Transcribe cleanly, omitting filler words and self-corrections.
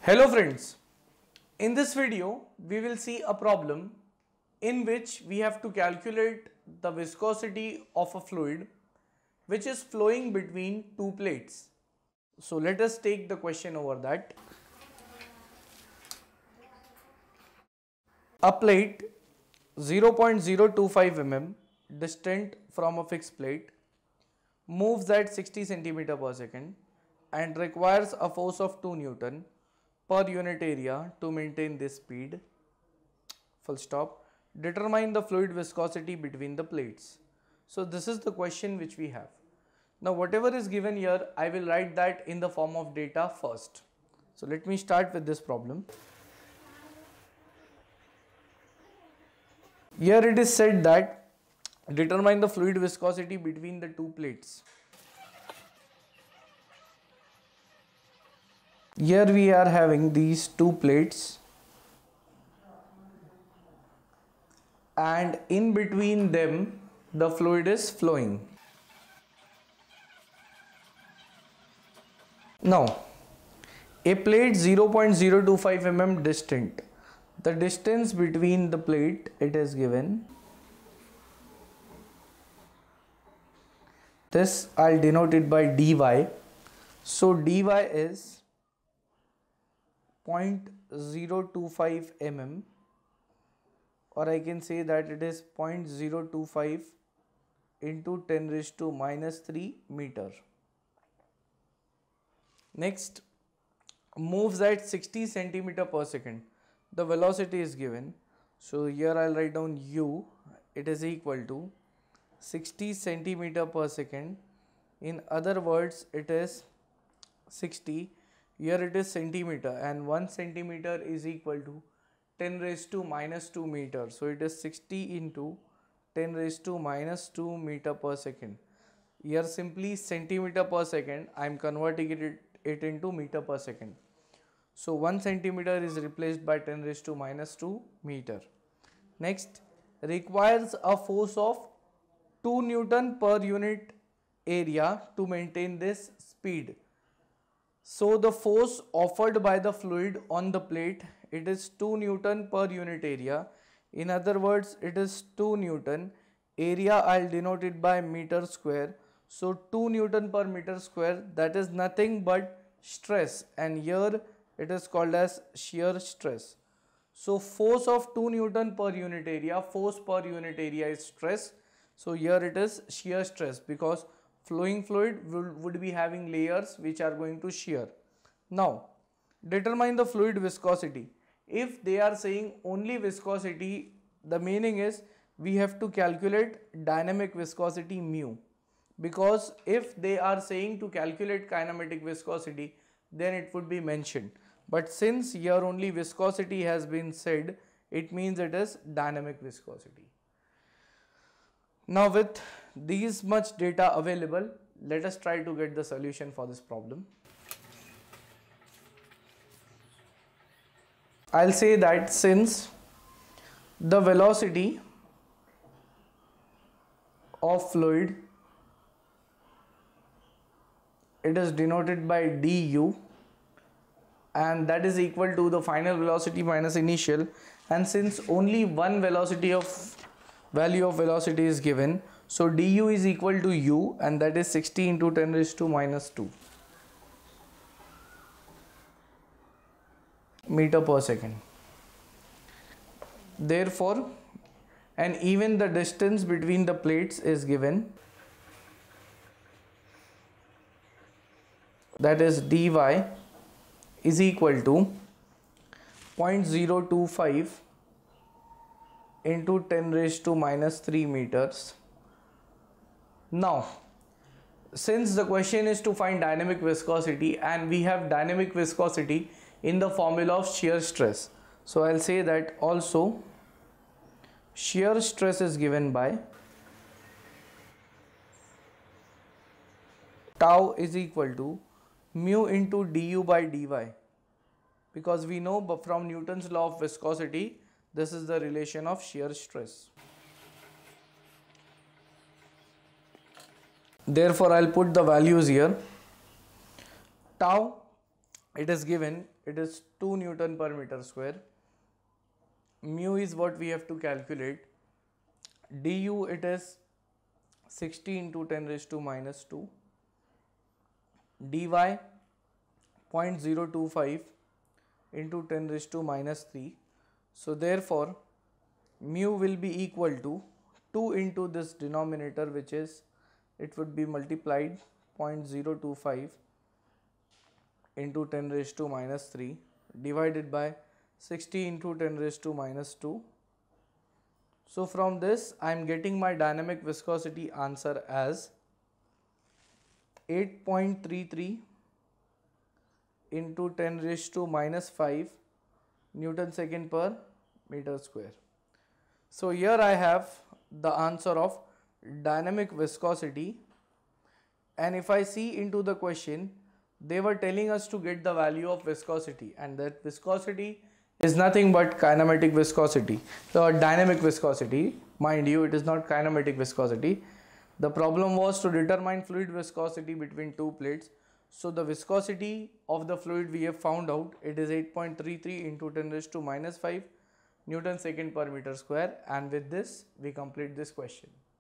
Hello friends, in this video we will see a problem in which we have to calculate the viscosity of a fluid which is flowing between two plates. So let us take the question over that. A plate 0.025 mm distant from a fixed plate moves at 60 centimeter per second and requires a force of 2 Newton per unit area to maintain this speed. Full stop. Determine the fluid viscosity between the plates. So this is the question which we have. Now whatever is given here, I will write that in the form of data first. So let me start with this problem. Here it is said that determine the fluid viscosity between the two plates. Here we are having these two plates and in between them the fluid is flowing. Now a plate 0.025 mm distant. The distance between the plate, it is given. This I'll denote it by dy. So dy is 0.025 mm, or I can say that it is 0.025 into 10 raised to minus 3 meter. Next, moves at 60 centimeter per second. The velocity is given. So here I'll write down u. It is equal to 60 centimeter per second. In other words, it is 60. Here it is centimeter, and 1 centimeter is equal to 10 raised to minus 2 meter. So it is 60 into 10 raised to minus 2 meter per second. Here simply centimeter per second, I am converting it into meter per second. So 1 centimeter is replaced by 10 raised to minus 2 meter. Next, requires a force of 2 Newton per unit area to maintain this speed. So the force offered by the fluid on the plate, it is 2 Newton per unit area. In other words, it is 2 Newton. Area I'll denote it by meter square. So 2 Newton per meter square, that is nothing but stress, and here it is called as shear stress. So force of 2 Newton per unit area, force per unit area is stress. So here it is shear stress, because flowing fluid would be having layers which are going to shear. Now determine the fluid viscosity. If they are saying only viscosity, the meaning is we have to calculate dynamic viscosity mu, because if they are saying to calculate kinematic viscosity, then it would be mentioned. But since here only viscosity has been said, it means it is dynamic viscosity. Now with these much data available, let us try to get the solution for this problem. I'll say that since the velocity of fluid, it is denoted by du, and that is equal to the final velocity minus initial, and since only one value of velocity is given, so du is equal to u, and that is 60 into 10 raised to minus 2 meter per second. Therefore, and even the distance between the plates is given, that is dy is equal to 0.025 into 10 raised to minus 3 meters. Now, since the question is to find dynamic viscosity, and we have dynamic viscosity in the formula of shear stress, so I'll say that also shear stress is given by tau is equal to mu into du by dy, because we know from Newton's law of viscosity, this is the relation of shear stress. Therefore I'll put the values here. Tau it is given, it is 2 Newton per meter square. Mu is what we have to calculate. Du it is 60 into 10 raised to minus 2. Dy 0.025 into 10 raised to minus 3. So therefore mu will be equal to 2 into this denominator, which is, it would be multiplied 0.025 into 10 raised to minus 3 divided by 60 into 10 raised to minus 2. So from this I am getting my dynamic viscosity answer as 8.33 into 10 raised to minus 5 Newton second per meter square. So here I have the answer of dynamic viscosity, and if I see into the question, they were telling us to get the value of viscosity, and that viscosity is nothing but kinematic viscosity. So dynamic viscosity, mind you, it is not kinematic viscosity. The problem was to determine fluid viscosity between two plates. So the viscosity of the fluid we have found out, it is 8.33 into 10 raised to minus 5 Newton second per meter square, and with this we complete this question.